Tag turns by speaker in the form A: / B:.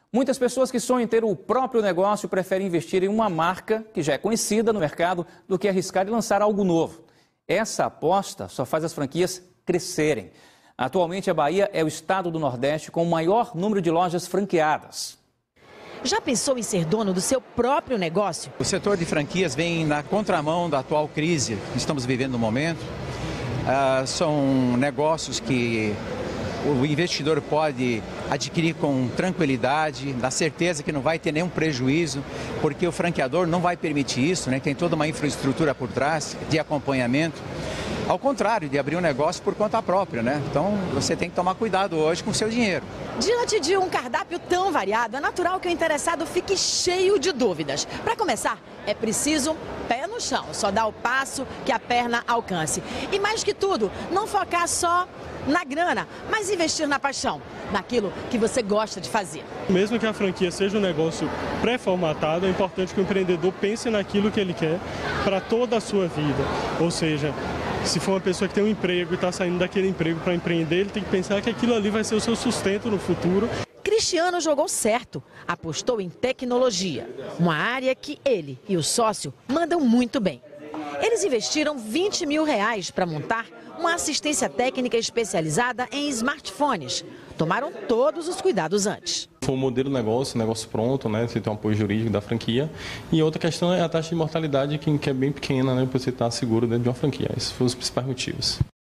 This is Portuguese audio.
A: Muitas pessoas que sonham em ter o próprio negócio preferem investir em uma marca que já é conhecida no mercado do que arriscar e lançar algo novo. Essa aposta só faz as franquias crescerem. Atualmente, a Bahia é o estado do Nordeste com o maior número de lojas franqueadas.
B: Já pensou em ser dono do seu próprio negócio?
C: O setor de franquias vem na contramão da atual crise que estamos vivendo no momento. São negócios que o investidor pode adquirir com tranquilidade, na certeza que não vai ter nenhum prejuízo, porque o franqueador não vai permitir isso, né? Tem toda uma infraestrutura por trás de acompanhamento. Ao contrário de abrir um negócio por conta própria, né? Então você tem que tomar cuidado hoje com o seu dinheiro.
B: Diante de um cardápio tão variado, é natural que o interessado fique cheio de dúvidas. Para começar, é preciso pé no chão, só dar o passo que a perna alcance. E mais que tudo, não focar só na grana, mas investir na paixão, naquilo que você gosta de fazer.
D: Mesmo que a franquia seja um negócio pré-formatado, é importante que o empreendedor pense naquilo que ele quer para toda a sua vida. Ou seja, se for uma pessoa que tem um emprego e está saindo daquele emprego para empreender, ele tem que pensar que aquilo ali vai ser o seu sustento no futuro.
B: Cristiano jogou certo, apostou em tecnologia, uma área que ele e o sócio mandam muito bem. Eles investiram R$20 mil para montar uma assistência técnica especializada em smartphones. Tomaram todos os cuidados antes.
E: Foi um modelo de negócio pronto, né? Você tem um apoio jurídico da franquia. E outra questão é a taxa de mortalidade, que é bem pequena, né? Para você estar seguro dentro de uma franquia. Esses foram os principais motivos.